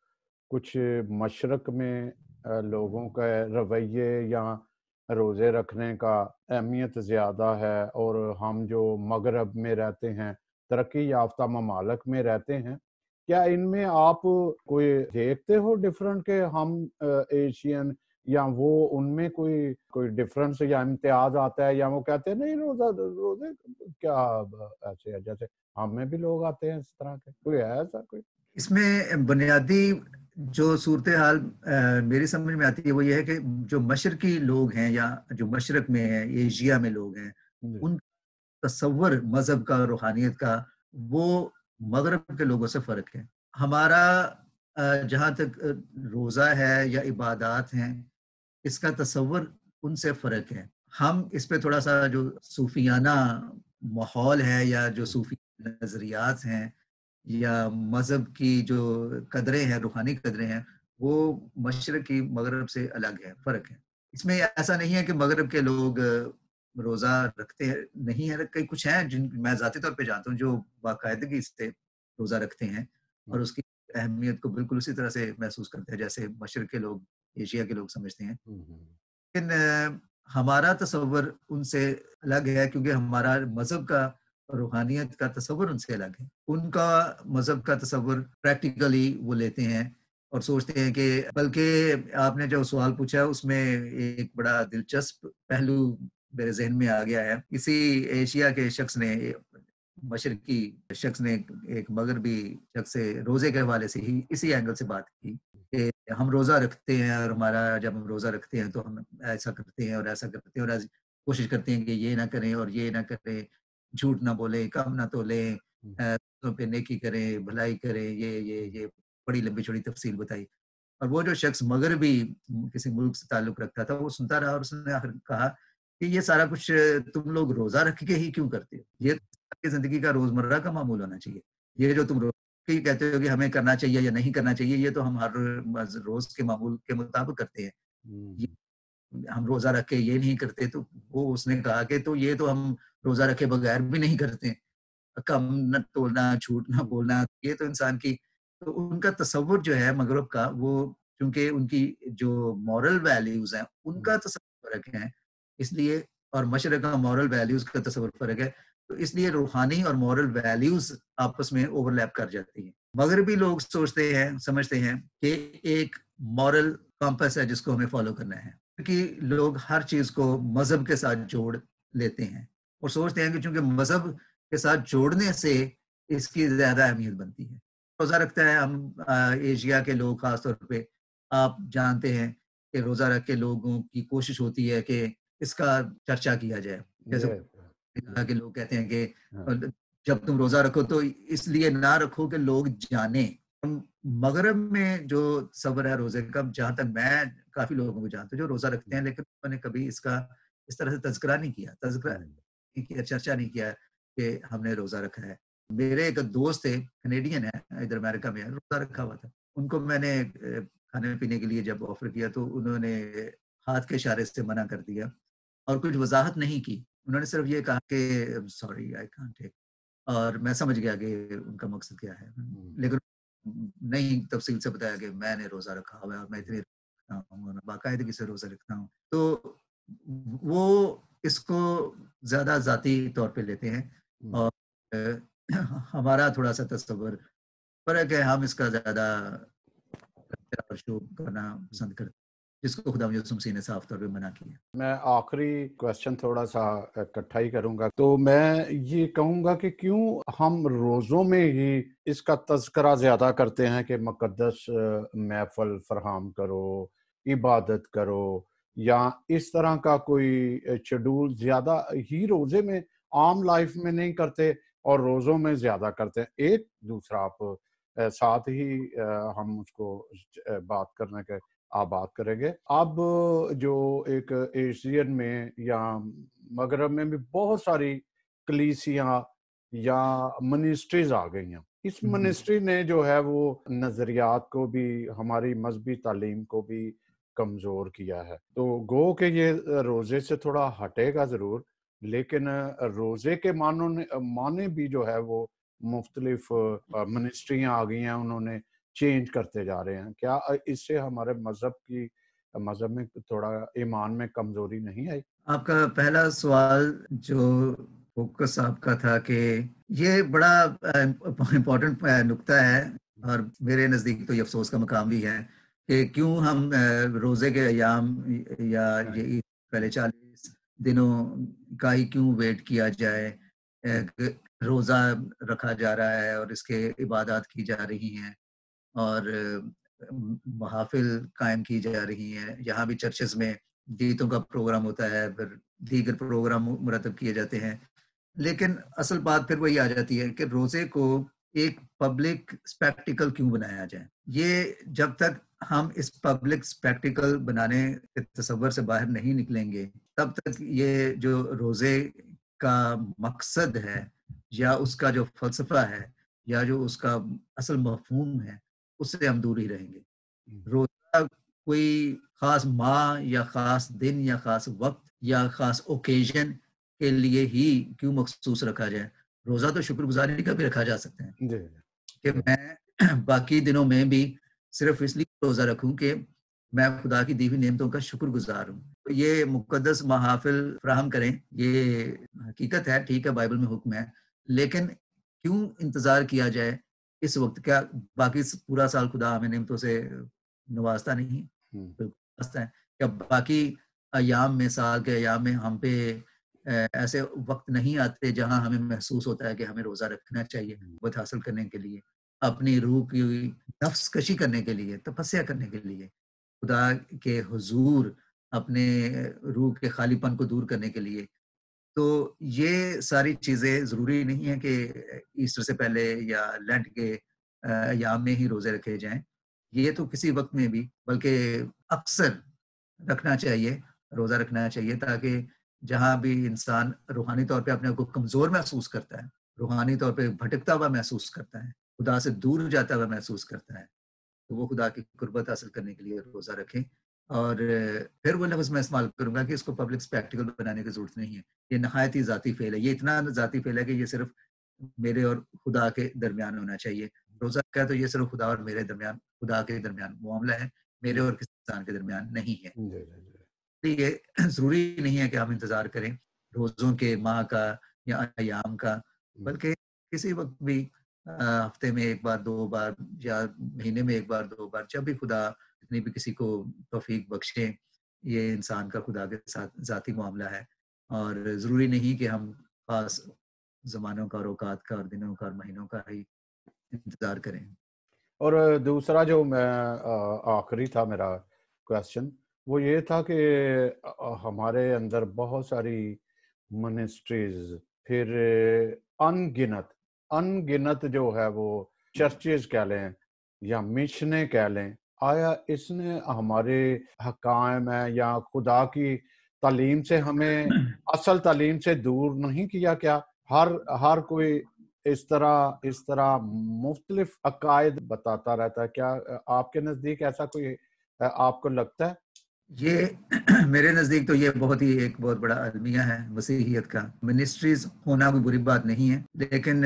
کچھ مشرق میں لوگوں کا رویے یا روزے رکھنے کا اہمیت زیادہ ہے اور ہم جو مغرب میں رہتے ہیں، ترقی یافتہ ممالک میں رہتے ہیں، کیا ان میں آپ کوئی دیکھتے ہو ڈفرنٹ کہ ہم ایشین یا وہ ان میں کوئی ڈفرنس یا امتیاز آتا ہے، یا وہ کہتے ہیں نہیں روزے کیا ایسے ہے جیسے ہم میں بھی لوگ آتے ہیں اس طرح کے، کوئی ہے ایسا کوئی؟ اس میں بنیادی جو صورتحال میری سمجھ میں آتی ہے وہ یہ ہے کہ جو مشرقی لوگ ہیں یا جو مشرق میں ہیں، ایشیا میں لوگ ہیں، ان تصور مذہب کا، روحانیت کا، وہ مغرب کے لوگوں سے فرق ہے. ہمارا جہاں تک روزہ ہے یا عبادات ہیں، اس کا تصور ان سے فرق ہے. ہم اس پہ تھوڑا سا جو صوفیانہ ماحول ہے یا جو صوفی نظریات ہیں یا مذہب کی جو قدریں ہیں، روحانی قدریں ہیں، وہ مشرق کی مغرب سے الگ ہے، فرق ہے. اس میں ایسا نہیں ہے کہ مغرب کے لوگ روزہ رکھتے ہیں نہیں ہے. کئی کچھ ہیں جن میں ذاتی طور پہ جانتا ہوں جو باقاعدگی سے روزہ رکھتے ہیں اور اس کی اہمیت کو بالکل اسی طرح سے محسوس کرتے ہیں جیسے مشرق کے لوگ، ایشیا کے لوگ سمجھتے ہیں. لیکن ہمارا تصور ان سے الگ ہے کیونکہ ہمارا مذہب کا، روحانیت کا تصور ان سے الگ ہے. ان کا مذہب کا تصور پریکٹیکلی وہ لیتے ہیں اور سوچتے ہیں کہ، بلکہ آپ نے جو سوال پوچھا اس میں ایک بڑا دلچسپ پہلو میرے ذہن میں آ گیا ہے. کسی ایشیا کے شخص نے، مشرقی شخص نے ایک مغربی شخص سے روزے کے حوالے سے ہی اسی اینگل سے بات کی کہ ہم روزہ رکھتے ہیں اور ہمارا جب ہم روزہ رکھتے ہیں تو ہم ایسا کرتے ہیں اور ایسا کرتے ہیں اور کوشش کرتے ہیں کہ یہ نہ کریں اور یہ نہ کریں، جھوٹ نہ بولیں، کم نہ تولیں، پہ نیکی کریں، بھلائی کریں. یہ بڑی لمبی چوڑی تفصیل بتائی. اور وہ جو شخص مغربی کسی ملک سے تعلق رکھتا تھا وہ سنتا رہا اور اس نے آخر کہا کہ یہ سارا کچھ تم لوگ روزہ رکھ کے ہی کیوں کرتے ہو؟ یہ زندگی کا روزمرہ کا معمول ہونا چاہیے. یہ جو تم روز کہتے ہو کہ ہمیں کرنا چاہیے یا نہیں کرنا چاہیے، یہ تو ہم ہر روز کے معمول کے مطابق کرتے ہیں. ہم روزہ رکھ کے یہ نہیں کرتے. تو وہ اس نے کہا کہ تو یہ تو ہم روزہ رکھے بغیر بھی نہیں کرتے. کم نہ تولنا، جھوٹ نہ بولنا، یہ تو انسان کی. تو ان کا تصور جو ہے مغرب کا، وہ چونکہ ان کی جو مورل ویلیوز ہیں ان کا تصور فرق ہے، اس لیے، اور مشرق کا مورل ویلیوز کا تصور فرق ہے، تو اس لیے روحانی اور مورل ویلیوز آپس میں اوور لیپ کر جاتی ہیں. مغربی لوگ سوچتے ہیں، سمجھتے ہیں کہ ایک مورل کمپس ہے جس کو ہمیں فالو کرنا ہے، کیونکہ لوگ ہر چیز کو مذہب کے ساتھ جوڑ لیتے ہیں اور سوچتے ہیں کہ چونکہ مذہب کے ساتھ جوڑنے سے اس کی زیادہ اہمیت بنتی ہے. روزہ رکھتا ہے ہم ایشیا کے لوگ خاص طور پہ آپ جانتے ہیں کہ روزہ رکھ کے لوگوں کی کوشش ہوتی ہے کہ اس کا چرچا کیا جائے. جیسے کہ لوگ کہتے ہیں کہ جب تم روزہ رکھو تو اس لیے نہ رکھو کہ لوگ جانیں. مغرب میں جو صبر ہے روزے کا، جہاں تک میں کافی لوگوں کو جانتا ہوں جو روزہ رکھتے ہیں لیکن انہوں نے کبھی اس کا اس طرح سے تذکرہ نہیں کیا، چرچا نہیں کیا کہ ہم نے روزہ رکھا ہے. میرے ایک دوست تھے، کینیڈین ہے، ادھر امریکہ میں روزہ رکھا ہوا تھا. ان کو میں نے کھانے پینے کے لیے جب آفر کیا تو انہوں نے ہاتھ کے اشارے سے منع کر دیا اور کچھ وضاحت نہیں کی. انہوں نے صرف یہ کہا کہ سوری آئی کانٹ ٹیک، اور میں سمجھ گیا کہ ان کا مقصد کیا ہے، لیکن نہیں تفصیل سے بتایا کہ میں نے روزہ رکھا ہوا ہے اور میں اتنے رکھتا ہوں اور باقاعدگی سے روزہ رکھتا ہوں. تو وہ اس کو زیادہ ذاتی طور پہ لیتے ہیں اور ہمارا تھوڑا سا تصور فرق ہے. ہم اس کا زیادہ شو کرنا پسند کرتے ہیں جس کو خدا یسوع مسیح نے صاف طور پہ منع کیا. میں آخری کوشچن تھوڑا سا اکٹھا ہی کروں گا. تو میں یہ کہوں گا کہ کیوں ہم روزوں میں ہی اس کا تذکرہ زیادہ کرتے ہیں کہ مقدس محفل فراہم کرو، عبادت کرو، یا اس طرح کا کوئی شیڈول زیادہ ہی روزے میں عام لائف میں نہیں کرتے اور روزوں میں زیادہ کرتے ہیں. ایک دوسرا آپ ساتھ ہی ہم اس کو بات کرنے کے آپ بات کریں گے. اب جو ایک ایشین میں یا مغرب میں بھی بہت ساری کلیسیاں یا منسٹریز آ گئی ہیں. اس منسٹری نے جو ہے وہ نظریات کو بھی، ہماری مذہبی تعلیم کو بھی کمزور کیا ہے. تو گو کہ یہ روزے سے تھوڑا ہٹے گا ضرور، لیکن روزے کے معنی بھی جو ہے وہ مختلف منسٹریاں آ گئی ہیں، انہوں نے چینج کرتے جا رہے ہیں. کیا اس سے ہمارے مذہب میں تھوڑا ایمان میں کمزوری نہیں آئی؟ آپ کا پہلا سوال جو فوکس آپ کا تھا کہ یہ بڑا امپورٹنٹ نکتہ ہے اور میرے نزدیک تو یہ افسوس کا مقام بھی ہے کہ کیوں ہم روزے کے ایام یا یہ پہلے 40 دنوں کا ہی کیوں ویٹ کیا جائے. روزہ رکھا جا رہا ہے اور اس کے عبادات کی جا رہی ہیں اور محافل قائم کی جا رہی ہیں. یہاں بھی چرچز میں گیتوں کا پروگرام ہوتا ہے، پھر دیگر پروگرام مرتب کیے جاتے ہیں. لیکن اصل بات پھر وہی آ جاتی ہے کہ روزے کو ایک پبلک اسپیکٹیکل کیوں بنایا جائے. یہ جب تک ہم اس پبلک اسپیکٹیکل بنانے کے تصور سے باہر نہیں نکلیں گے تب تک یہ جو روزے کا مقصد ہے یا اس کا جو فلسفہ ہے یا جو اس کا اصل مفہوم ہے اس سے ہم دور ہی رہیں گے. روزہ کوئی خاص ماہ یا خاص دن یا خاص وقت یا خاص اوکیزن کے لیے ہی کیوں مخصوص رکھا جائے. روزہ تو شکر گزاری کا بھی رکھا جا سکتا ہے کہ میں باقی دنوں میں بھی صرف اس لیے روزہ رکھوں کہ میں خدا کی دی ہوئی نعمتوں کا شکر گزار ہوں. تو یہ مقدس محافل فراہم کریں، یہ حقیقت ہے، ٹھیک ہے، بائبل میں حکم ہے، لیکن کیوں انتظار کیا جائے اس وقت؟ کیا باقی پورا سال خدا ہمیں نعمتوں سے نوازتا نہیں؟ نوازتا ہے. کیا باقی ایام میں، سال کے ایام میں ہم پہ ایسے وقت نہیں آتے جہاں ہمیں محسوس ہوتا ہے کہ ہمیں روزہ رکھنا چاہیے قوت حاصل کرنے کے لیے، اپنی روح کی نفس کشی کرنے کے لیے، تپسیا کرنے کے لیے، خدا کے حضور، اپنے روح کے خالی پن کو دور کرنے کے لیے؟ تو یہ ساری چیزیں ضروری نہیں ہیں کہ ایسٹر سے پہلے یا لینٹ کے ایام میں ہی روزے رکھے جائیں. یہ تو کسی وقت میں بھی، بلکہ اکثر رکھنا چاہیے، روزہ رکھنا چاہیے، تاکہ جہاں بھی انسان روحانی طور پہ اپنے کو کمزور محسوس کرتا ہے، روحانی طور پہ بھٹکتا ہوا محسوس کرتا ہے، خدا سے دور جاتا ہوا محسوس کرتا ہے، تو وہ خدا کی قربت حاصل کرنے کے لیے روزہ رکھیں. اور پھر وہ لفظ میں استعمال کروں گا کہ اس کو پبلک اسپیکٹیکل بنانے کی ضرورت نہیں ہے. یہ نہایت ہی ذاتی فعل ہے. یہ اتنا ذاتی فعل ہے کہ یہ صرف میرے اور خدا کے درمیان ہونا چاہیے. روزہ کا تو یہ صرف خدا اور میرے درمیان، خدا کے درمیان معاملہ ہے، میرے اور کسی انسان کے درمیان نہیں ہے. یہ ضروری نہیں ہے کہ ہم انتظار کریں روزوں کے ماہ کا یا ایام کا، بلکہ کسی وقت بھی ہفتے میں ایک بار، 2 بار، یا مہینے میں 1 بار 2 بار، جب بھی خدا اتنی بھی کسی کو توفیق بخشے. یہ انسان کا خدا کے ساتھ ذاتی معاملہ ہے اور ضروری نہیں کہ ہم خاص زمانوں کا اور اوقات کا اور دنوں کا اور مہینوں کا ہی انتظار کریں۔ اور دوسرا جو میں آخری تھا میرا کویسچن، وہ یہ تھا کہ ہمارے اندر بہت ساری منسٹریز، پھر ان گنت جو ہے وہ چرچز کہہ لیں یا مشنیں کہہ لیں، آیا اس نے ہمارے حکام ہے یا خدا کی تعلیم سے ہمیں اصل تعلیم سے دور نہیں کیا کیا؟ ہر کوئی اس طرح مختلف عقائد بتاتا رہتا ہے، کیا آپ کے نزدیک ایسا کوئی آپ کو لگتا ہے؟ یہ میرے نزدیک تو یہ ایک بہت بڑا المیہ ہے مسیحیت کا۔ منسٹریز ہونا کوئی بری بات نہیں ہے، لیکن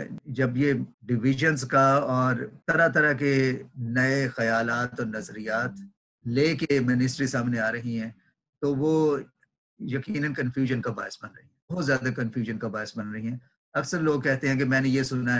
جب یہ ڈویژنز کا اور طرح طرح کے نئے خیالات اور نظریات لے کے منسٹری سامنے آ رہی ہیں تو وہ یقیناً کنفیوژن کا باعث بن رہی ہیں، بہت زیادہ کنفیوژن کا باعث بن رہی ہیں۔ اکثر لوگ کہتے ہیں کہ میں نے یہ سنا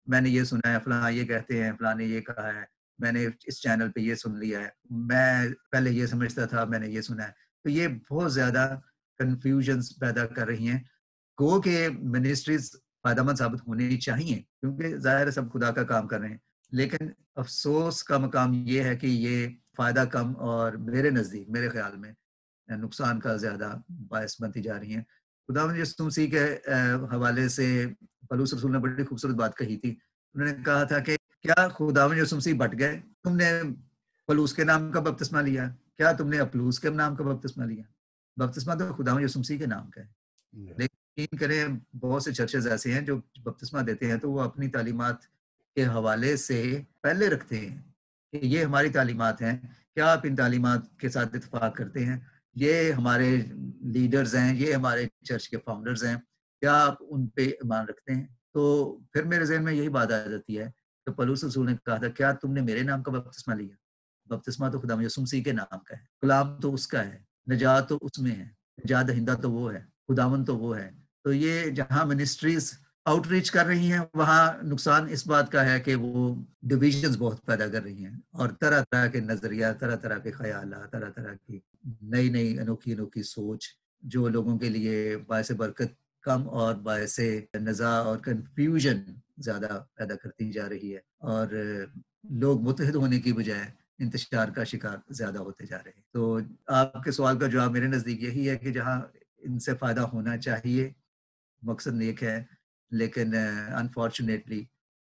ہے، فلاں یہ کہتے ہیں، فلاں نے یہ کہا ہے، میں نے اس چینل پہ یہ سن لیا ہے، میں پہلے یہ سمجھتا تھا، میں نے یہ سنا ہے۔ تو یہ بہت زیادہ کنفیوژنز پیدا کر رہی ہیں۔ گو کہ منسٹریز فائدہ مند ثابت ہونی چاہیے کیونکہ ظاہر ہے سب خدا کا کام کر رہے ہیں، لیکن افسوس کا مقام یہ ہے کہ یہ فائدہ کم اور میرے خیال میں نقصان کا زیادہ باعث بنتی جا رہی ہیں۔ خداوند یسوع مسیح کے حوالے سے پولس رسول نے بڑی خوبصورت بات کہی تھی۔ انہوں نے کہا تھا کہ کیا خداوند یسوع مسیح بٹ گئے؟ تم نے پولس کے نام کا بپتسمہ لیا، کیا تم نے اپلوس کے نام کا بپتسمہ لیا؟ بپتسمہ تو خداوند یسوع مسیح کے نام کا ہے۔ لیکن یقین کریں بہت سے چرچز ایسے ہیں جو بپتسمہ دیتے ہیں تو وہ اپنی تعلیمات کے حوالے سے پہلے رکھتے ہیں کہ یہ ہماری تعلیمات ہیں، کیا آپ ان تعلیمات کے ساتھ اتفاق کرتے ہیں؟ یہ ہمارے لیڈرز ہیں، یہ ہمارے چرچ کے فاؤنڈرز ہیں، کیا آپ ان پہ ایمان رکھتے ہیں؟ تو پھر میرے ذہن میں یہی بات آ جاتی ہے کہ پولس رسول نے کہا تھا کیا تم نے میرے نام کا بپتسمہ لیا؟ بپتسمہ تو خدا یسوع مسیح کے نام کا ہے، کلام تو اس کا ہے، نجات تو اس میں ہے، نجات دہندہ تو وہ ہے، خداوند تو وہ ہے۔ تو یہ جہاں منسٹریز آؤٹ ریچ کر رہی ہیں وہاں نقصان اس بات کا ہے کہ وہ ڈویژنز بہت پیدا کر رہی ہیں اور طرح طرح کے نظریات، طرح طرح کے خیالات، طرح طرح کی نئی انوکھی سوچ جو لوگوں کے لیے باعث برکت کم اور باعث نزاع اور کنفیوژن زیادہ پیدا کرتی جا رہی ہے، اور لوگ متحد ہونے کی بجائے انتشار کا شکار زیادہ ہوتے جا رہے ہیں۔ تو آپ کے سوال کا جواب میرے نزدیک یہی ہے کہ جہاں ان سے فائدہ ہونا چاہیے مقصد نیک ہے، لیکن انفارچونیٹلی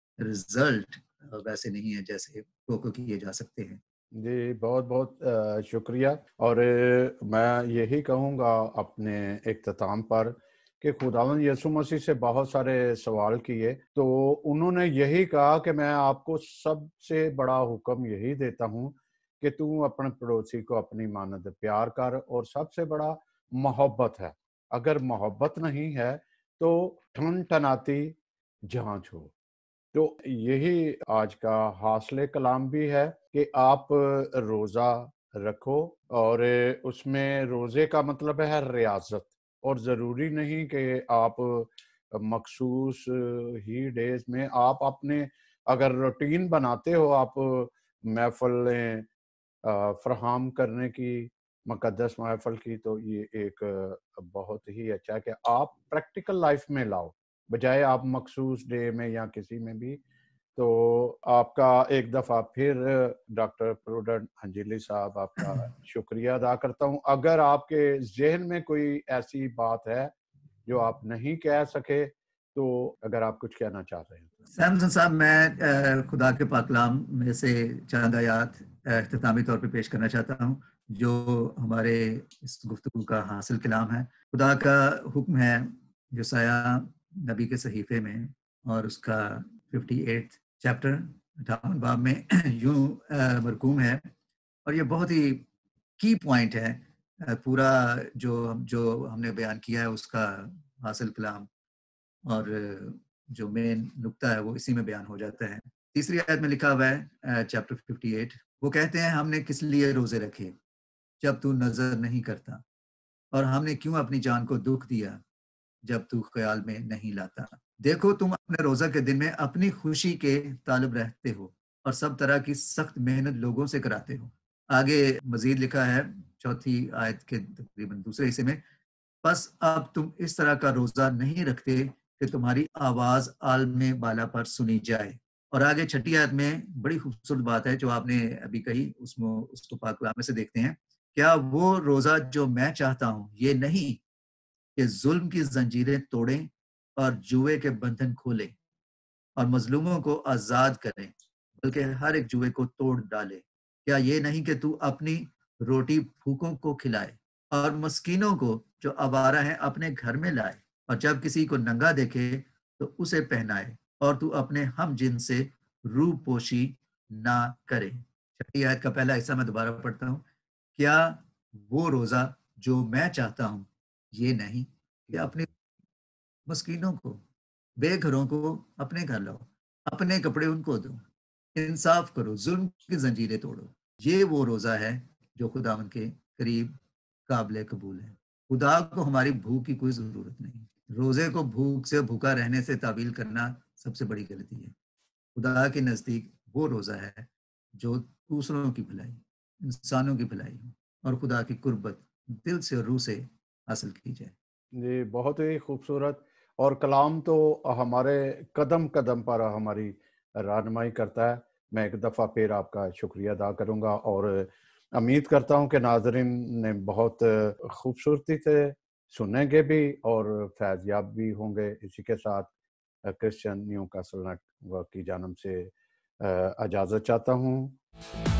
رزلٹ ویسے نہیں ہے جیسے توقع کیے جا سکتے ہیں۔ جی بہت بہت شکریہ، اور میں یہی کہوں گا اپنے اختتام پر کہ خداوند یسوع مسیح سے بہت سارے سوال کیے تو انہوں نے یہی کہا کہ میں آپ کو سب سے بڑا حکم یہی دیتا ہوں کہ تم اپنے پڑوسی کو اپنی مانند پیار کر، اور سب سے بڑا محبت ہے۔ اگر محبت نہیں ہے تو ٹھن ٹناتی جانچ ہو۔ تو یہی آج کا حاصل کلام بھی ہے کہ آپ روزہ رکھو، اور اس میں روزے کا مطلب ہے ریاضت، اور ضروری نہیں کہ آپ مخصوص ہی ڈیز میں آپ اپنے اگر روٹین بناتے ہو آپ محفلیں فراہم کرنے کی، مقدس محفل کی، تو یہ ایک بہت ہی اچھا ہے کہ آپ پریکٹیکل لائف میں لاؤ بجائے آپ مخصوص ڈے میں یا کسی میں بھی۔ تو آپ کا ایک دفعہ پھر ڈاکٹر پروڈنٹ انجلی صاحب آپ کا شکریہ ادا کرتا ہوں۔ اگر آپ کے ذہن میں کوئی ایسی بات ہے جو آپ نہیں کہہ سکے تو اگر آپ کچھ کہنا چاہ رہے ہیں۔ سیمسن صاحب، میں خدا کے پاک کلام میں سے چند آیات اختتامی طور پہ پیش کرنا چاہتا ہوں جو ہمارے اس گفتگو کا حاصل کلام ہے۔ خدا کا حکم ہے یسایہ نبی کے صحیفے میں، اور اس کا 58 چیپٹر 58 باب میں یوں مرقوم ہے، اور یہ بہت ہی کی پوائنٹ ہے پورا جو ہم نے بیان کیا ہے اس کا حاصل کلام، اور جو مین نقطہ ہے وہ اسی میں بیان ہو جاتا ہے۔ تیسری آیت میں لکھا ہوا ہے چیپٹر 58، وہ کہتے ہیں ہم نے کس لیے روزے رکھے جب تو نظر نہیں کرتا، اور ہم نے کیوں اپنی جان کو دکھ دیا جب تو خیال میں نہیں لاتا۔ دیکھو تم اپنے روزہ کے دن میں اپنی خوشی کے طالب رہتے ہو اور سب طرح کی سخت محنت لوگوں سے کراتے ہو۔ آگے مزید لکھا ہے چوتھی آیت کے تقریباً دوسرے حصے میں، بس اب تم اس طرح کا روزہ نہیں رکھتے کہ تمہاری آواز عالم بالا پر سنی جائے. اور آگے چھٹی آیت میں بڑی خوبصورت بات ہے جو آپ نے ابھی کہی، اس کو پاک کلام میں سے دیکھتے ہیں. کیا وہ روزہ جو میں چاہتا ہوں یہ نہیں کہ ظلم کی زنجیریں توڑیں اور جوئے کے بندھن کھولیں اور مظلوموں کو آزاد کریں، بلکہ ہر ایک جوئے کو توڑ ڈالے. کیا یہ نہیں کہ تو اپنی روٹی بھوکوں کو کھلائے اور مسکینوں کو جو آوارہ ہیں اپنے گھر میں لائے، اور جب کسی کو ننگا دیکھے تو اسے پہنائے، اور تو اپنے ہم جن سے روح پوشی نہ کرے. چھٹی آیت کا پہلا حصہ میں دوبارہ پڑھتا ہوں. کیا وہ روزہ جو میں چاہتا ہوں یہ نہیں کہ اپنے مسکینوں کو، بے گھروں کو اپنے گھر لاؤ، اپنے کپڑے ان کو دو، انصاف کرو، ظلم کی زنجیریں توڑو. یہ وہ روزہ ہے جو خداوند کے قریب قابل قبول ہے. خدا کو ہماری بھوک کی کوئی ضرورت نہیں. روزے کو بھوک سے بھوکا رہنے سے تعبیر کرنا سب سے بڑی غلطی ہے. خدا کے نزدیک وہ روزہ ہے جو دوسروں کی بھلائی، انسانوں کی بھلائی اور خدا کی قربت دل سے اور روح سے حاصل کی جائے. جی بہت ہی خوبصورت، اور کلام تو ہمارے قدم قدم پر ہماری رہنمائی کرتا ہے. میں ایک دفعہ پھر آپ کا شکریہ ادا کروں گا، اور امید کرتا ہوں کہ ناظرین نے بہت خوبصورتی سے سنیں گے بھی اور فیض یاب بھی ہوں گے. اسی کے ساتھ Christian Newcastle network کی جانب سے اجازت چاہتا ہوں.